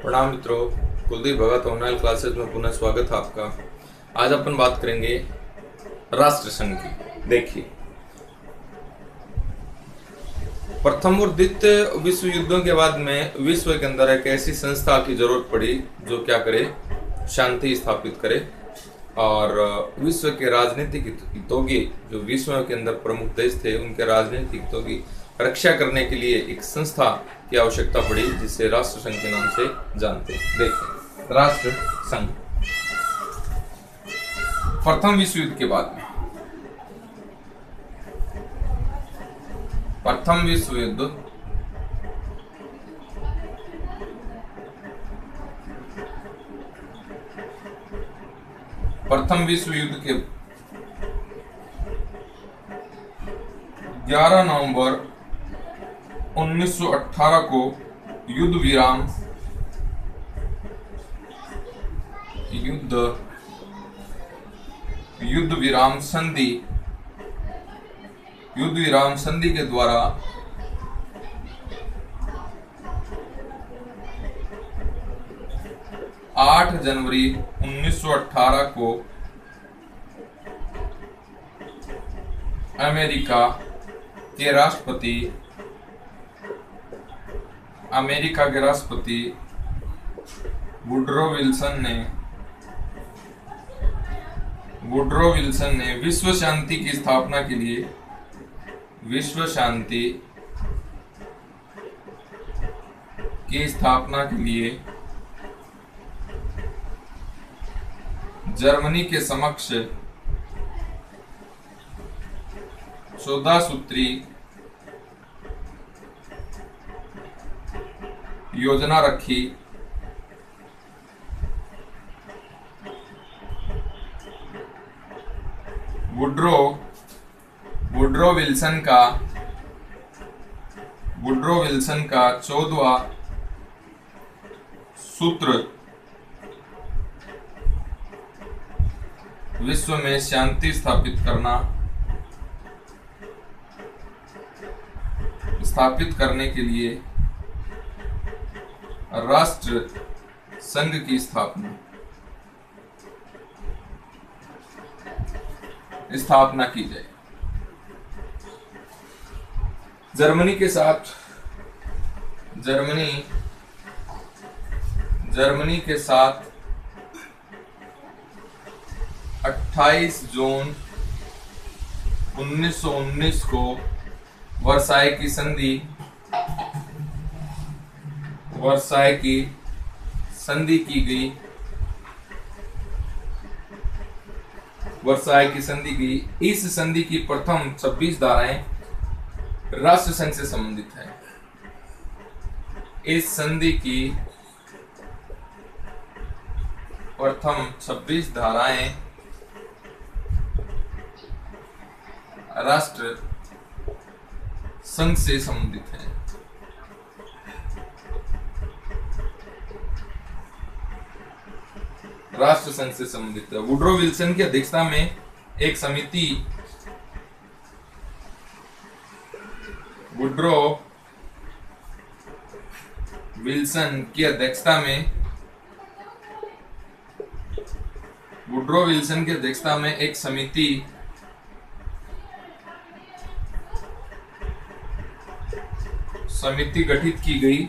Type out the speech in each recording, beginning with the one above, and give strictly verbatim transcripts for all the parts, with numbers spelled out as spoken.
प्रणाम मित्रों, कुलदीप भगत online classes में पुनः स्वागत है आपका। आज अपन बात करेंगे राष्ट्र संघ की। देखिए, प्रथम और द्वितीय विश्व युद्धों के बाद में विश्व के अंदर एक ऐसी संस्था की जरूरत पड़ी जो क्या करे, शांति स्थापित करे और विश्व के राजनीतिक हितों की, जो विश्व के अंदर प्रमुख देश थे उनके राजनीतिक हितों की रक्षा करने के लिए एक संस्था की आवश्यकता पड़ी जिसे राष्ट्र संघ के नाम से जानते हैं। देखिए, राष्ट्र संघ प्रथम विश्व युद्ध के बाद में प्रथम विश्व युद्ध प्रथम विश्व युद्ध के ग्यारह नवंबर उन्नीस सौ अठारह को युद्ध विराम युद्ध युद्ध विराम संधि युद्ध विराम संधि के द्वारा आठ जनवरी उन्नीस सौ अठारह को अमेरिका के राष्ट्रपति अमेरिका के राष्ट्रपति वुडरो विल्सन ने वुडरो विल्सन ने विश्व शांति की स्थापना के लिए विश्व शांति की स्थापना के लिए जर्मनी के समक्ष चौदह सूत्री योजना रखी। वुडरो वुडरो विल्सन का वुडरो विल्सन का चौदहवां सूत्र विश्व में शांति स्थापित करना स्थापित करने के लिए राष्ट्र संघ की स्थापना स्थापना की जाए। जर्मनी के साथ जर्मनी जर्मनी के साथ अट्ठाईस जून उन्नीस सौ उन्नीस को वर्साई की संधि वर्साई की संधि की गई वर्साई की संधि की इस संधि की प्रथम छब्बीस धाराएं राष्ट्र संघ से संबंधित है। इस संधि की प्रथम छब्बीस धाराएं राष्ट्र संघ से संबंधित है। राष्ट्र संघ से संबंधित है। वुडरो विल्सन की अध्यक्षता में एक समिति वुडरो विल्सन की अध्यक्षता में वुडरो विल्सन की अध्यक्षता में एक समिति समिति गठित की गई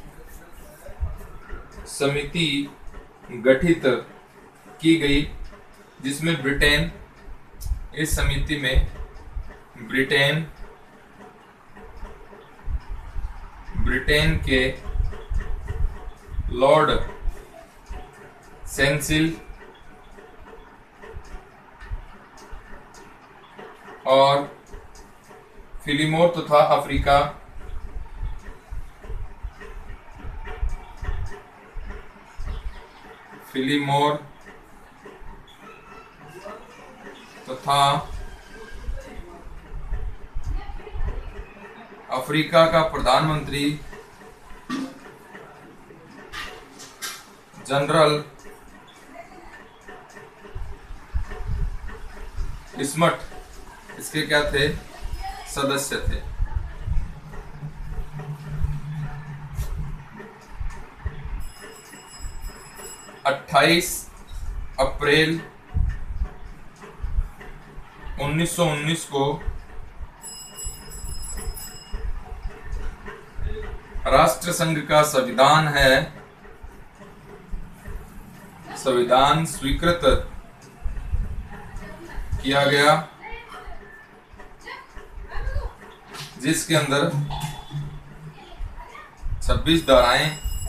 समिति गठित की गई जिसमें ब्रिटेन इस समिति में ब्रिटेन ब्रिटेन के लॉर्ड सेंसिल और फिलीमोर तथा अफ्रीका फिलीमोर तथा अफ्रीका का प्रधानमंत्री जनरल स्मट इसके क्या थे, सदस्य थे। अट्ठाईस अप्रैल उन्नीस सौ उन्नीस को राष्ट्र संघ का संविधान है संविधान स्वीकृत किया गया, जिसके अंदर छब्बीस धाराएं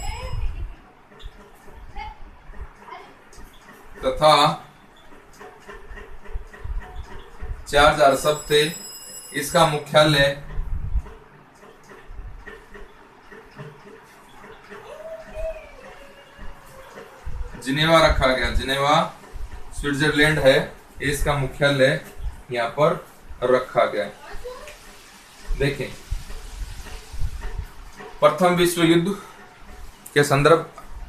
तथा चार हजार शब्द थे। इसका मुख्यालय जिनेवा रखा गया। जिनेवा स्विट्जरलैंड है, इसका मुख्यालय यहाँ पर रखा गया। देखें, प्रथम विश्व युद्ध के संदर्भ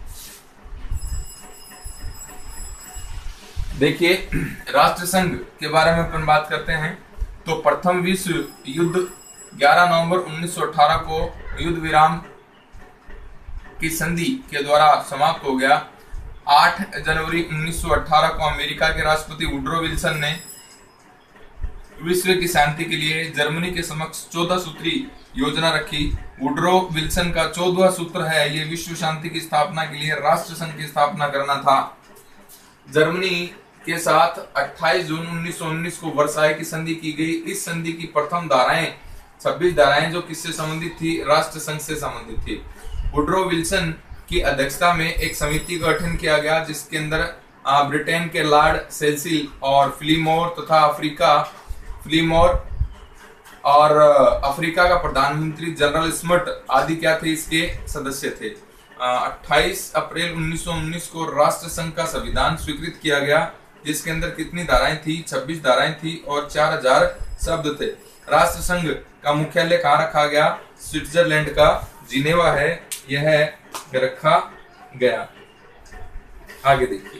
देखिए, राष्ट्रसंघ के बारे में अपन बात करते हैं तो प्रथम विश्व युद्ध ग्यारह नवंबर उन्नीस सौ अठारह को युद्ध विराम की संधि के द्वारा समाप्त हो गया। आठ जनवरी उन्नीस सौ अठारह को अमेरिका के राष्ट्रपति वुड्रो विल्सन ने विश्व की शांति के लिए जर्मनी के समक्ष चौदह सूत्री योजना रखी। वुड्रो विल्सन का चौदहवां सूत्र है, ये विश्व शांति की स्थापना के लिए राष्ट्र संघ की स्थापना करना था। जर्मनी के साथ अट्ठाईस जून उन्नीस सौ उन्नीस को वर्साई की संधि की गई। इस संधि की प्रथम धाराएं छब्बीस धाराएं जो किससे संबंधित थी? राष्ट्र संघ से संबंधित थी। वुड्रो विल्सन की अध्यक्षता में एक समिति का गठन किया गया, जिसके अंदर ब्रिटेन के लॉर्ड सेल्सिल और फिलीमोर तथा अफ्रीका फिलीमोर और अफ्रीका का प्रधानमंत्री जनरल स्मिथ आदि क्या थे, इसके सदस्य थे। अट्ठाईस अप्रैल उन्नीस सौ उन्नीस को राष्ट्र संघ का संविधान स्वीकृत किया गया, जिसके अंदर कितनी धाराएं थी? छब्बीस धाराएं थी और चार हजार शब्द थे। राष्ट्र संघ का मुख्यालय कहाँ रखा गया? स्विट्जरलैंड का जिनेवा है, यह रखा गया। आगे देखिए,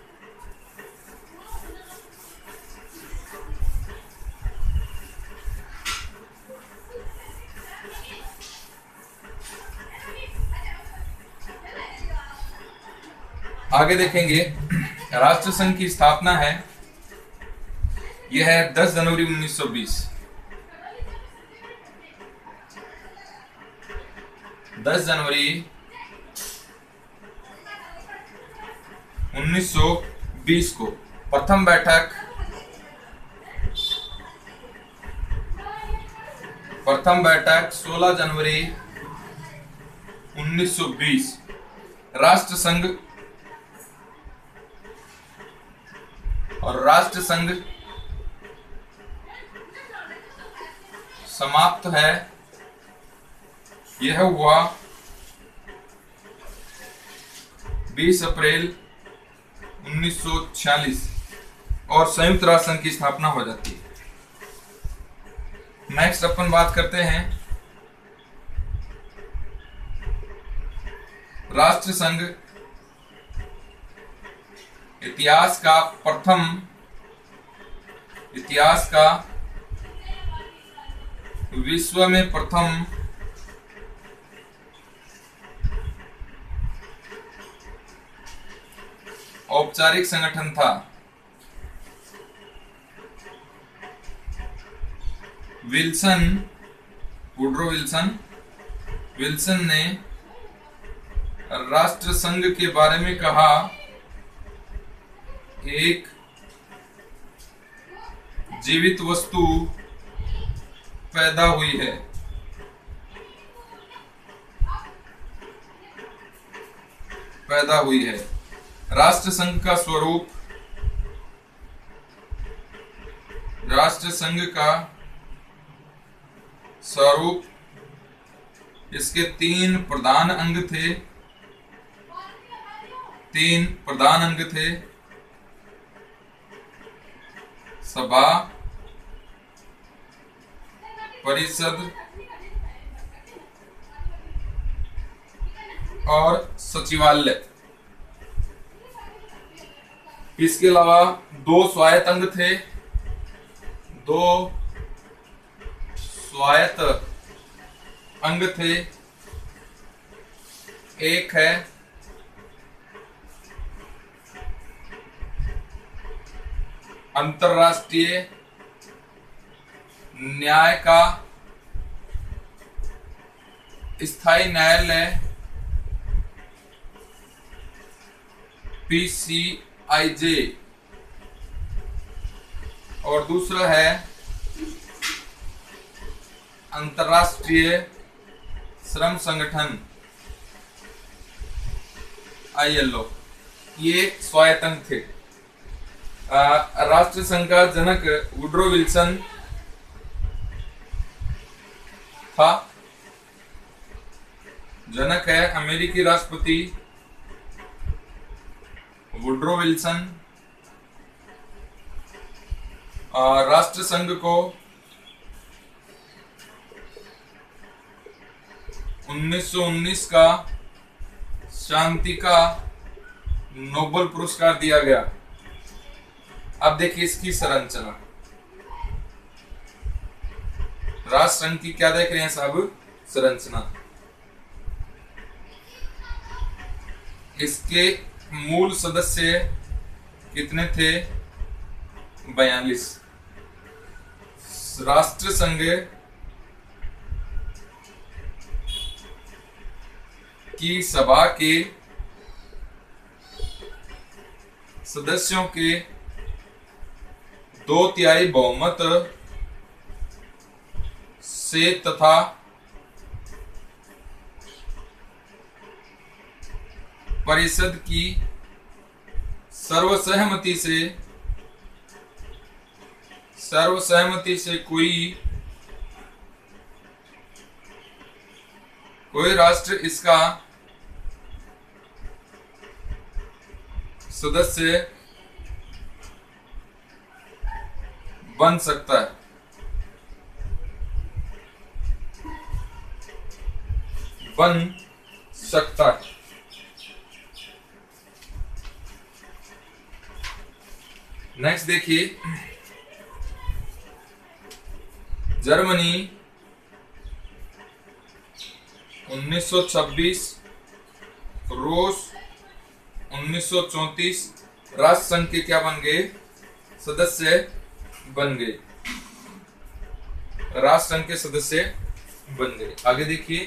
आगे देखेंगे राष्ट्र संघ की स्थापना है, यह है दस जनवरी उन्नीस सौ बीस। दस जनवरी उन्नीस सौ बीस को प्रथम बैठक प्रथम बैठक सोलह जनवरी उन्नीस सौ बीस राष्ट्र संघ और राष्ट्र संघ समाप्त है, यह हुआ बीस अप्रैल उन्नीस सौ छियालीस और संयुक्त राष्ट्र संघ की स्थापना हो जाती है। नेक्स्ट अपन बात करते हैं राष्ट्र संघ इतिहास का प्रथम इतिहास का विश्व में प्रथम औपचारिक संगठन था। विल्सन वुड्रो विल्सन विल्सन ने राष्ट्र संघ के बारे में कहा, एक जीवित वस्तु पैदा हुई है, पैदा हुई है। राष्ट्र संघ का स्वरूप राष्ट्र संघ का स्वरूप इसके तीन प्रधान अंग थे तीन प्रधान अंग थे सभा, परिषद और सचिवालय। इसके अलावा दो स्वायत्त अंग थे दो स्वायत्त अंग थे एक है अंतरराष्ट्रीय न्याय का स्थायी न्यायालय पी सी आई जे, और दूसरा है अंतरराष्ट्रीय श्रम संगठन आई एल ओ। ये स्वायत्तंग थे। राष्ट्र संघ का जनक वुड्रो विल्सन था। जनक है अमेरिकी राष्ट्रपति वुड्रो विल्सन। राष्ट्र संघ को उन्नीस सौ उन्नीस का शांति का नोबेल पुरस्कार दिया गया। अब देखिए इसकी संरचना। राष्ट्र संघ की क्या देख रहे हैं साहब? संरचना। इसके मूल सदस्य कितने थे? बयालीस। राष्ट्र संघ की सभा के सदस्यों के दो तिहाई बहुमत से तथा परिषद की सर्वसहमति से सर्वसहमति से कोई कोई राष्ट्र इसका सदस्य बन सकता है। बन सकता है। नेक्स्ट देखिए, जर्मनी उन्नीस सौ छब्बीस, रूस उन्नीस सौ चौंतीस राष्ट्र संघ के क्या बन गए? सदस्य बन गए। राष्ट्र संघ के सदस्य बन गए। आगे देखिए,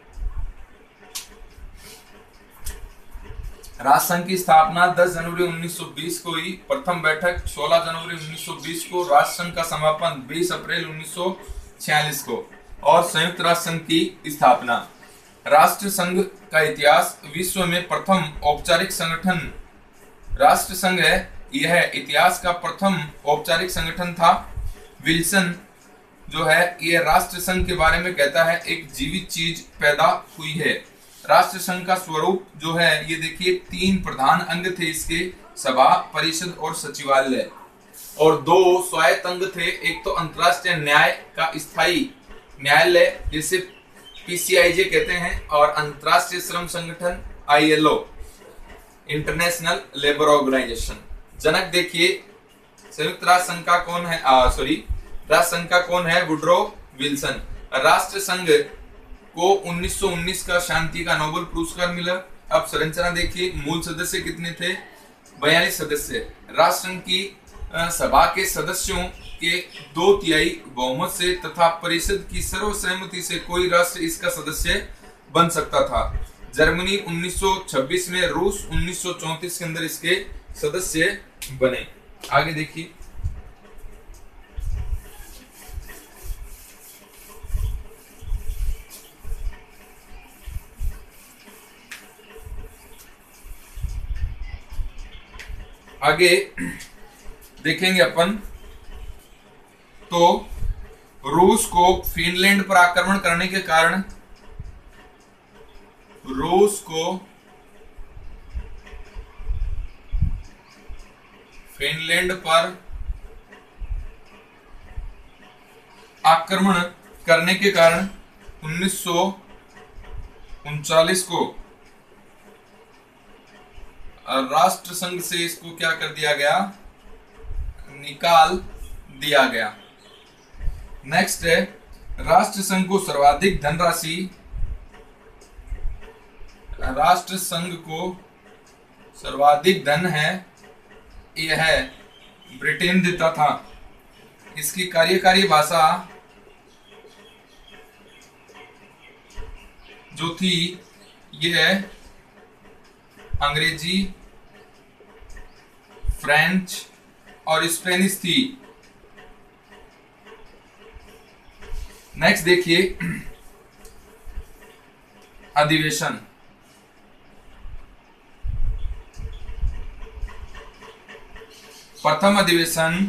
राष्ट्र संघ की स्थापना दस जनवरी उन्नीस सौ बीस को हुई। प्रथम बैठक सोलह जनवरी उन्नीस सौ बीस को। राष्ट्र संघ का समापन बीस अप्रैल उन्नीस सौ छियालीस को। और संयुक्त राष्ट्र संघ की स्थापना। राष्ट्र संघ का इतिहास। विश्व में प्रथम औपचारिक संगठन राष्ट्र संघ है। यह इतिहास का प्रथम औपचारिक संगठन था। विल्सन जो है यह राष्ट्र संघ के बारे में कहता है, एक जीवित चीज पैदा हुई है। राष्ट्र संघ का स्वरूप जो है ये देखिए, तीन प्रधान अंग थे इसके, सभा, परिषद और सचिवालय, और दो स्वायत्त अंग थे। एक तो अंतरराष्ट्रीय न्याय का स्थायी न्यायालय जिसे पी सी आई जे कहते हैं, और अंतरराष्ट्रीय श्रम संगठन I L O, International Labour Organisation. जनक देखिए, संयुक्त राष्ट्र संघ का कौन है? सॉरी राष्ट्र संघ का कौन है? Woodrow Wilson. राष्ट्र संघ को उन्नीस सौ उन्नीस का शांति का नोबेल पुरस्कार मिला। अब संरचना देखिए, मूल सदस्य कितने थे? बयालीस सदस्य। राष्ट्र संघ की सभा के सदस्यों के दो तिहाई बहुमत से तथा परिषद की सर्वसहमति से कोई राष्ट्र इसका सदस्य बन सकता था। जर्मनी उन्नीस सौ छब्बीस में, रूस उन्नीस सौ चौंतीस के अंदर इसके सदस्य बने। आगे देखिए, आगे देखेंगे अपन तो रूस को फिनलैंड पर आक्रमण करने के कारण रूस को फिनलैंड पर आक्रमण करने के कारण उन्नीस सौ उनचालीस को राष्ट्र संघ से इसको क्या कर दिया गया? निकाल दिया गया। नेक्स्ट है, राष्ट्र संघ को सर्वाधिक धनराशि राष्ट्र संघ को सर्वाधिक धन है यह है ब्रिटेन देता था। इसकी कार्यकारी भाषा जो थी यह अंग्रेजी, फ्रेंच और स्पेनिश थी। नेक्स्ट देखिए अधिवेशन। प्रथम अधिवेशन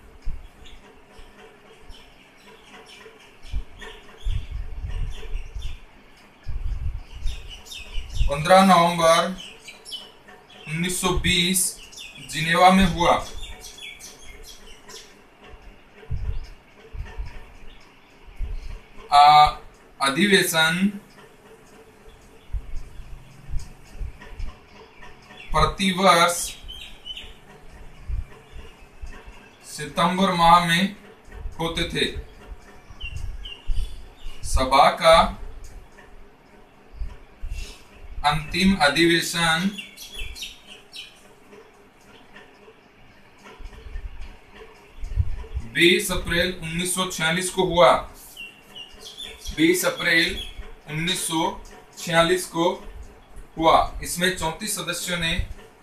पंद्रह नवंबर उन्नीस सौ बीस जिनेवा में हुआ। अधिवेशन प्रतिवर्ष सितंबर माह में होते थे। सभा का अंतिम अधिवेशन बीस अप्रैल उन्नीस सौ छियालीस को हुआ। बीस अप्रैल उन्नीस सौ छियालीस को हुआ। इसमें चौंतीस सदस्यों ने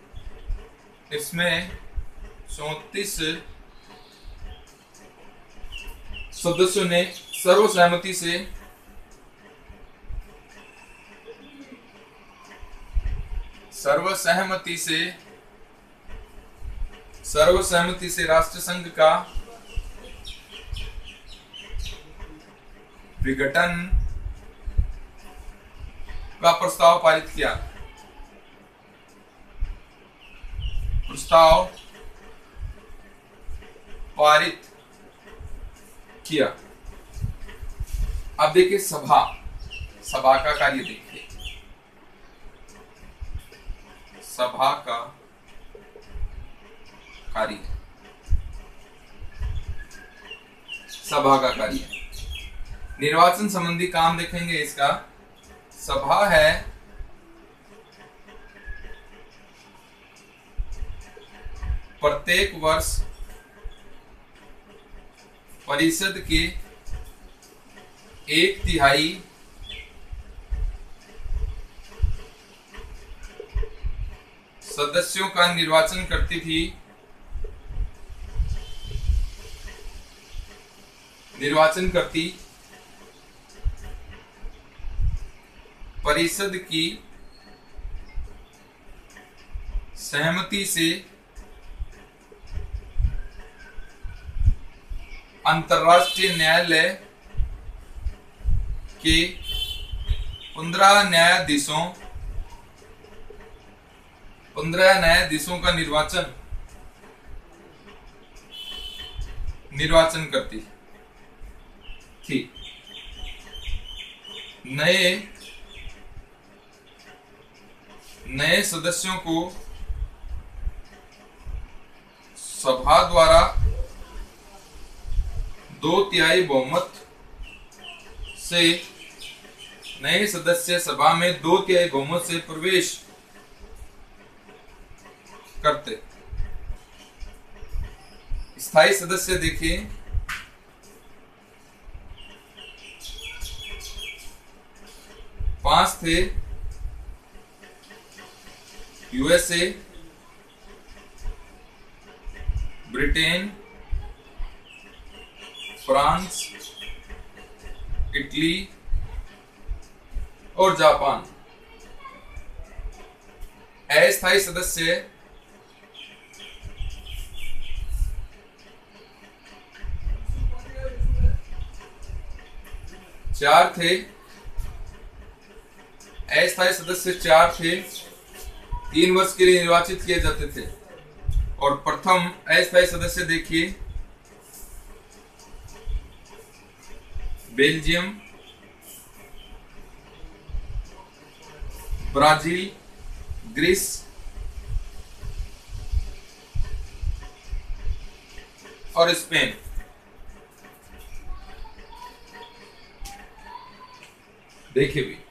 इसमें चौंतीस सदस्यों ने सर्वसहमति से सर्वसहमति से सर्वसहमति से राष्ट्रसंघ का विघटन का प्रस्ताव पारित किया। प्रस्ताव पारित किया। अब देखिए सभा सभा का कार्य देखिए। सभा का कार्य सभा का कार्य निर्वाचन संबंधी काम देखेंगे। इसका सभा है प्रत्येक वर्ष परिषद के एक तिहाई सदस्यों का निर्वाचन करती थी। निर्वाचन करती परिषद की सहमति से अंतर्राष्ट्रीय न्यायालय के पंद्रह न्यायाधीशों पंद्रह न्यायाधीशों का निर्वाचन निर्वाचन करती थी। नए नए सदस्यों को सभा द्वारा दो तिहाई बहुमत से नए सदस्य सभा में दो तिहाई बहुमत से प्रवेश करते। स्थायी सदस्य देखिए पांच थे। यूएसए, ब्रिटेन, फ्रांस, इटली और जापान। अस्थायी सदस्य चार थे। अस्थायी सदस्य चार थे, तीन वर्ष के लिए निर्वाचित किए जाते थे। और प्रथम अस्थायी सदस्य देखिए बेल्जियम, ब्राजील, ग्रीस और स्पेन। देखिए भी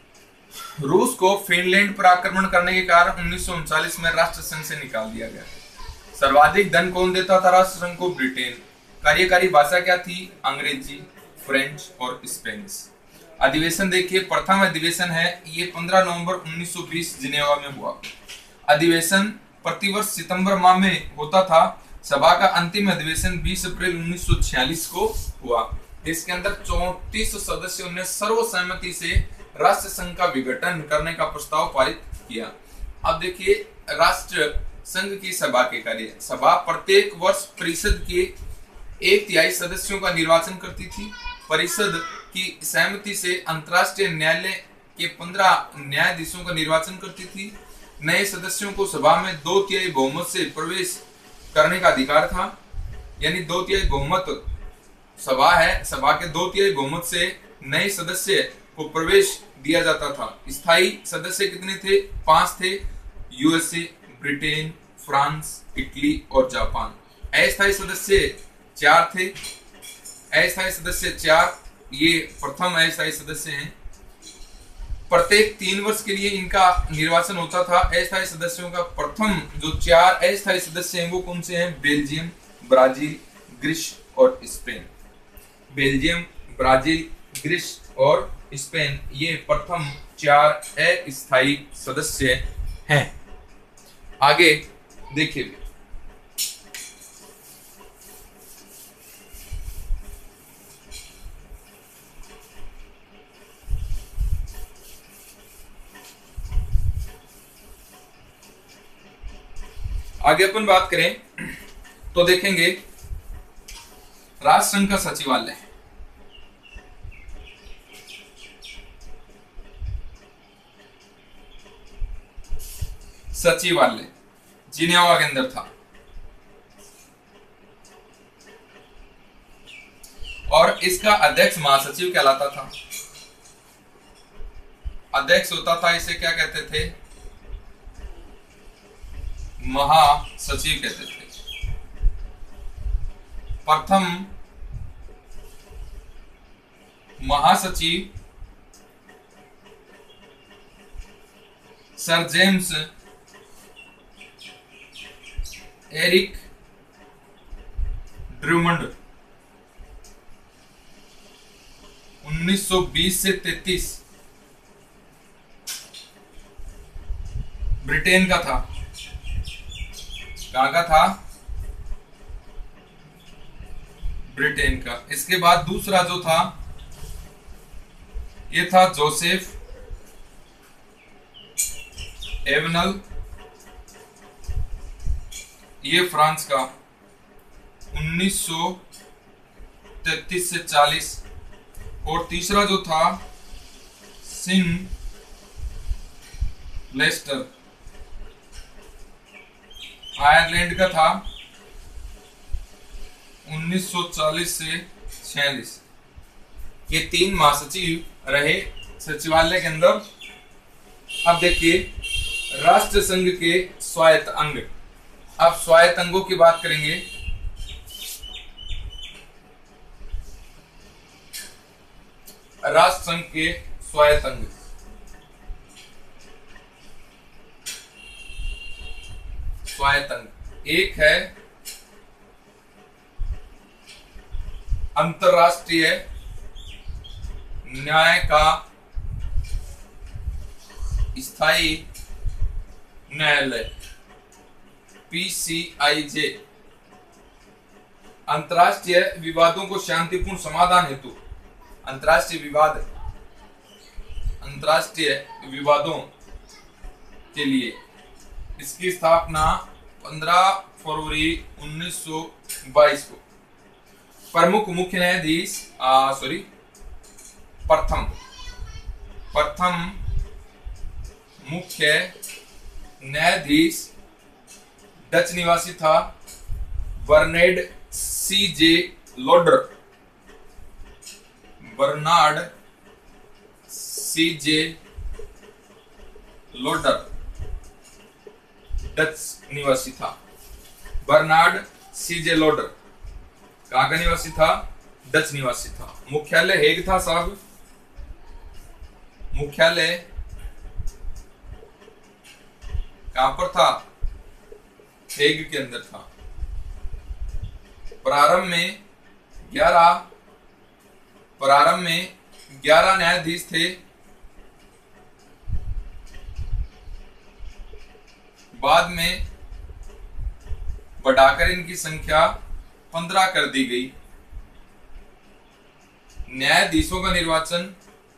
रूस को फिनलैंड पर आक्रमण करने के कारण उन्नीस सौ उनचालीस में राष्ट्रसंघ से निकाल दिया गया। सर्वाधिक धन कौन देता था राष्ट्रसंघ को? ब्रिटेन। कार्यकारी भाषा क्या थी? अंग्रेजी, फ्रेंच और स्पेनिश। अधिवेशन देखिए, प्रथम अधिवेशन है ये पंद्रह नवंबर उन्नीस सौ बीस जिनेवा में हुआ। अधिवेशन प्रतिवर्ष सितंबर माह में होता था। सभा का अंतिम अधिवेशन बीस अप्रैल उन्नीस सौ छियालीस को हुआ। इसके अंदर चौंतीस सदस्यों ने सर्वसम्मति से राष्ट्र संघ का विघटन करने का प्रस्ताव पारित किया। अब देखिए राष्ट्र संघ की सभा के कार्य। सभा प्रत्येक वर्ष परिषद के एक तिहाई सदस्यों का निर्वाचन करती थी। परिषद की सहमति से अंतर्राष्ट्रीय न्यायालय के पंद्रह न्यायाधीशों का निर्वाचन करती थी। नए सदस्यों को सभा में दो तिहाई बहुमत से प्रवेश करने का अधिकार था। यानी दो तिहाई बहुमत सभा है, सभा के दो तिहाई बहुमत से नए सदस्य को प्रवेश दिया जाता था। स्थायी सदस्य कितने थे? पांच थे, यूएसए, ब्रिटेन, फ्रांस, इटली और जापान। अस्थायी सदस्य चार थे। अस्थायी सदस्य चार, ये प्रथम अस्थायी सदस्य हैं। प्रत्येक तीन वर्ष के लिए इनका निर्वाचन होता था। अस्थायी सदस्यों का प्रथम जो चार अस्थायी सदस्य हैं वो कौन से हैं? बेल्जियम, ब्राजील, ग्रीस और स्पेन। बेल्जियम, ब्राजील, ग्रीस और स्पेन, ये प्रथम चार अस्थायी सदस्य हैं। आगे देखिए, आगे अपन बात करें तो देखेंगे राष्ट्रसंघ का सचिवालय। सचिवालय जिनेवा के अंदर था और इसका अध्यक्ष महासचिव कहलाता था। अध्यक्ष होता था, इसे क्या कहते थे? महासचिव कहते थे। प्रथम महासचिव सर जेम्स एरिक ड्रूमंड उन्नीस सौ बीस से तैंतीस ब्रिटेन का था। कहाँ का था? ब्रिटेन का। इसके बाद दूसरा जो था ये था जोसेफ एवनल, ये फ्रांस का, उन्नीस सौ तैंतीस से चालीस। और तीसरा जो था सिन लेस्टर, आयरलैंड का था, उन्नीस सौ चालीस से छियालीस। ये तीन महासचिव रहे सचिवालय के अंदर। अब देखिए राष्ट्र संघ के स्वायत्त अंग। अब स्वायत्त अंगों की बात करेंगे। राष्ट्र संघ के स्वायत्त अंग, स्वायत्त अंग एक है अंतरराष्ट्रीय न्याय का स्थायी न्यायालय, पीसीआईजे। अंतरराष्ट्रीय विवादों को शांतिपूर्ण समाधान हेतु, अंतरराष्ट्रीय विवाद अंतरराष्ट्रीय विवादों के लिए इसकी स्थापना पंद्रह फरवरी उन्नीस सौ बाईस को। प्रमुख मुख्य न्यायाधीश सॉरी प्रथम प्रथम मुख्य न्यायाधीश डच निवासी था Bernard C J Loder. Bernard C J Loder Dutch निवासी था। बर्नार्ड सी जे लोडर कहाँ का निवासी था? डच निवासी था। मुख्यालय हेग था साहब। मुख्यालय कहां पर था? हेग के अंदर था। प्रारंभ में ग्यारह प्रारंभ में ग्यारह न्यायाधीश थे, बाद में बढ़ाकर इनकी संख्या पंद्रह कर दी गई। न्यायाधीशों का निर्वाचन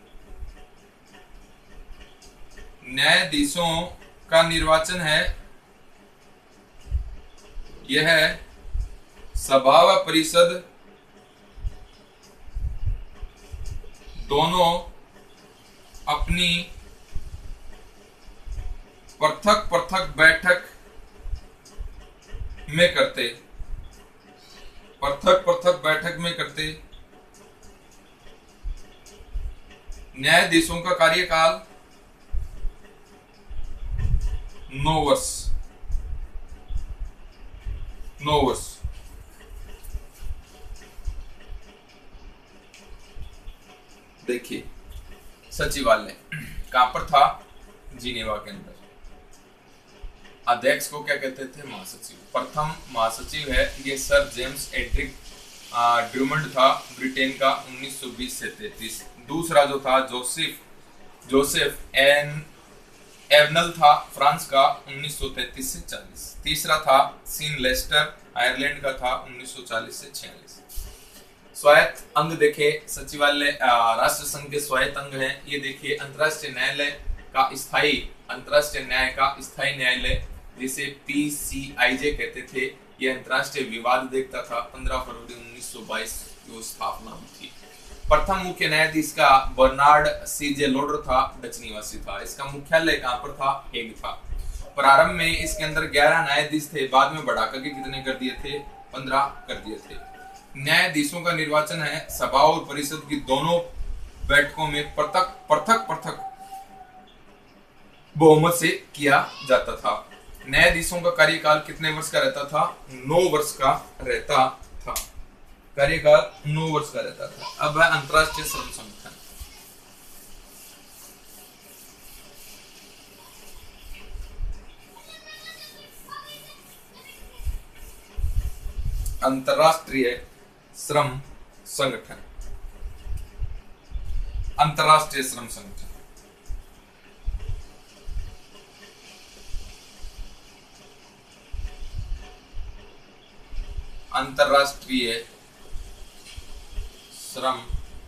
न्यायाधीशों का निर्वाचन है यह सभा व परिषद दोनों अपनी पृथक पृथक बैठक में करते पृथक पृथक बैठक में करते न्यायाधीशों का कार्यकाल नौ वर्ष नौ वर्ष देखिए, सचिवालय कहां पर था? जिनेवा के अंदर। अध्यक्ष को क्या कहते थे? महासचिव। प्रथम महासचिव है ये सर जेम्स एड्रिक ड्रूमंड था, ब्रिटेन का, उन्नीस सौ बीस से तैंतीस। दूसरा जो था जोसेफ जोसेफ एन एवनल था, फ्रांस का, उन्नीस सौ तैंतीस से चालीस। तीसरा था सीन लेस्टर, आयरलैंड का था, उन्नीस सौ चालीस से छियालीस। स्वायत्त अंग देखे सचिवालय राष्ट्र संघ के स्वायत्त अंग हैं। ये देखिए अंतर्राष्ट्रीय न्यायालय का स्थायी अंतर्राष्ट्रीय न्याय का स्थायी न्यायालय जिसे पी सी आई जे कहते थे, ये अंतर्राष्ट्रीय विवाद देखता था। पंद्रह फरवरी उन्नीस सौ बाईस की स्थापना हुई थी। प्रथम मुख्य न्यायाधीश का बर्नार्ड सी जे लोडर था, डच निवासी था। इसका मुख्यालय कहां पर था? हेग था। प्रारंभ में इसके अंदर ग्यारह न्यायाधीश थे, बाद में बढ़ाकर के कितने कर दिए थे? पंद्रह कर दिए थे। न्यायाधीशों का निर्वाचन है सभा और परिषद की दोनों बैठकों में पृथक पृथक पृथक बहुमत से किया जाता था। न्यायाधीशों का कार्यकाल कितने वर्ष का रहता था? नौ वर्ष का रहता था। कार्यकाल नौ वर्ष का रहता था। अब है अंतर्राष्ट्रीय श्रम संगठन। अंतर्राष्ट्रीय श्रम संगठन अंतर्राष्ट्रीय श्रम संगठन अंतर्राष्ट्रीय श्रम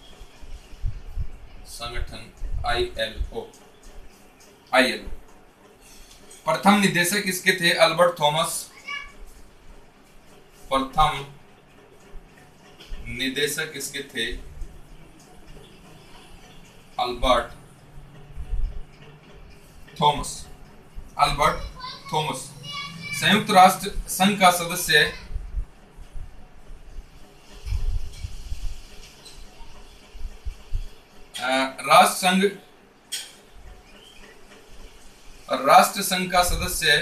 संगठन I L O I L ओ। प्रथम निदेशक इसके थे अल्बर्ट थॉमस। प्रथम निदेशक इसके थे अल्बर्ट थॉमस अल्बर्ट थॉमस। संयुक्त राष्ट्र संघ का सदस्य राष्ट्र संघ राष्ट्र संघ का सदस्य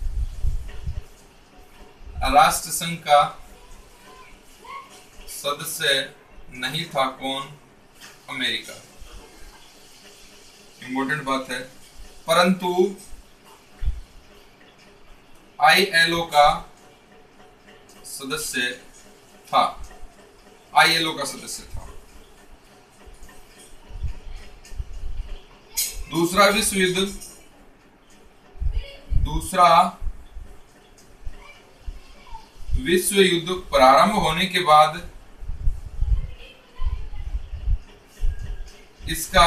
राष्ट्र संघ का सदस्य नहीं था। कौन? अमेरिका। इंपॉर्टेंट बात है। परंतु आई एल ओ का सदस्य था आई एल ओ का सदस्य था। दूसरा विश्व युद्ध दूसरा विश्व युद्ध प्रारंभ होने के बाद इसका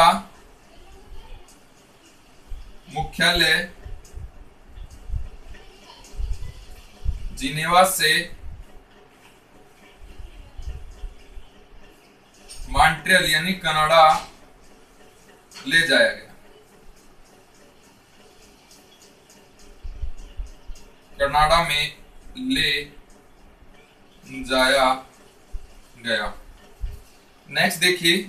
मुख्यालय जिनेवा से मॉन्ट्रियल यानी कनाडा ले जाया गया। कनाडा में ले जाया गया। नेक्स्ट देखिए,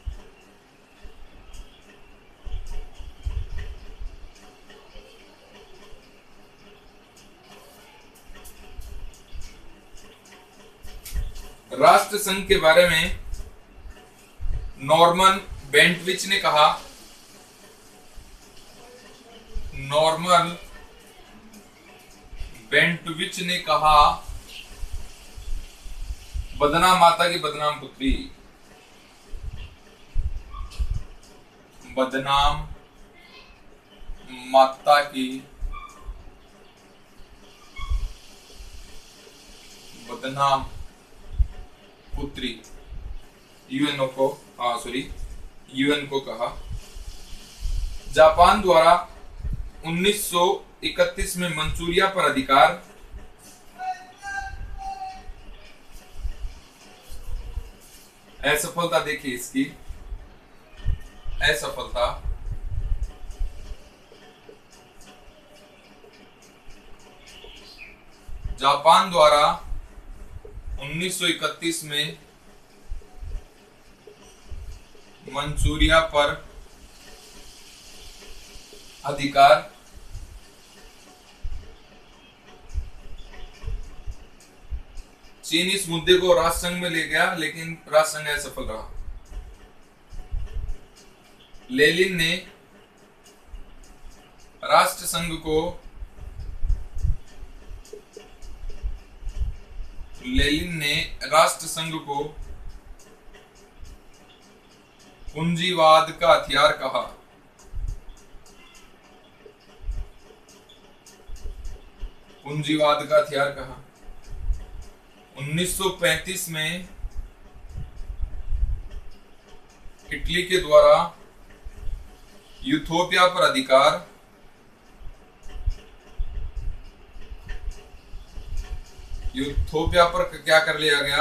राष्ट्र संघ के बारे में नॉर्मन बेंटविच ने कहा, नॉर्मन बेंटविच ने कहा बदनाम माता की बदनाम पुत्री, बदनाम माता की बदनाम पुत्री यूएनओ को सॉरी यूएन को कहा। जापान द्वारा उन्नीस सौ इकतीस में मंचूरिया पर अधिकार, असफलता देखिए इसकी, असफलता जापान द्वारा उन्नीस सौ इकतीस में मंचूरिया पर अधिकार, चीन इस मुद्दे को राष्ट्रसंघ में ले गया लेकिन राष्ट्रसंघ असफल रहा। लेनिन ने राष्ट्रसंघ को लेनिन ने राष्ट्रसंघ को पूंजीवाद का हथियार कहा। पूंजीवाद का हथियार कहा। उन्नीस सौ पैंतीस में इटली के द्वारा यूथोपिया पर अधिकार, यूथोपिया पर क्या कर लिया गया,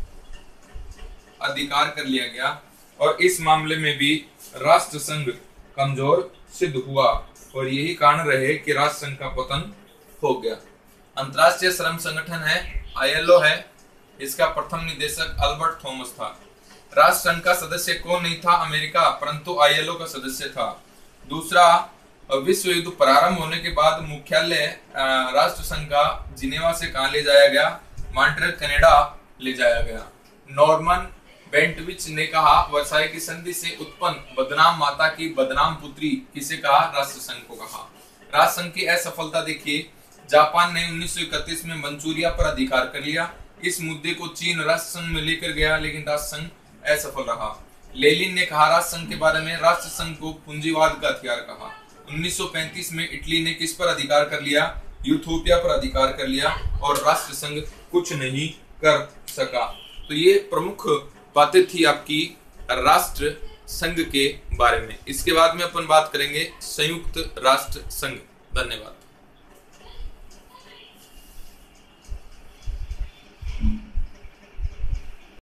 अधिकार कर लिया गया और इस मामले में भी राष्ट्रसंघ कमजोर सिद्ध हुआ और यही कारण रहे कि राष्ट्रसंघ का पतन हो गया। अंतर्राष्ट्रीय श्रम संगठन है, आईएलओ है, इसका प्रथम निदेशक अल्बर्ट थॉमस था। राष्ट्रसंघ का सदस्य कौन नहीं था? अमेरिका, परंतु आईएलओ का सदस्य था। दूसरा, विश्व युद्ध प्रारंभ होने के बाद मुख्यालय राष्ट्रसंघ का जिनेवा से कहां ले जाया गया? मॉन्ट्रियल, कनाडा ले जाया गया। नॉर्मन बेंटविच ने कहा वर्साई की संधि से उत्पन्न बदनाम माता की बदनाम पुत्री, किसे कहा? राष्ट्रसंघ को कहा। राष्ट्रसंघ की असफलता देखिए, जापान ने उन्नीस सौ इकतीस में मंचूरिया पर अधिकार कर लिया। इस मुद्दे को चीन राष्ट्रसंघ में लेकर गया लेकिन राष्ट्रसंघ असफल रहा। लेनिन ने कहा राष्ट्रसंघ के बारे में, राष्ट्रसंघ को पूंजीवाद का हथियार कहा। उन्नीस सौ पैंतीस में इटली ने किस पर अधिकार कर लिया? यूथोपिया पर अधिकार कर लिया और राष्ट्रसंघ कुछ नहीं कर सका। तो ये प्रमुख बातें थी आपकी राष्ट्र संघ के बारे में। इसके बाद में अपन बात करेंगे संयुक्त राष्ट्र संघ। धन्यवाद।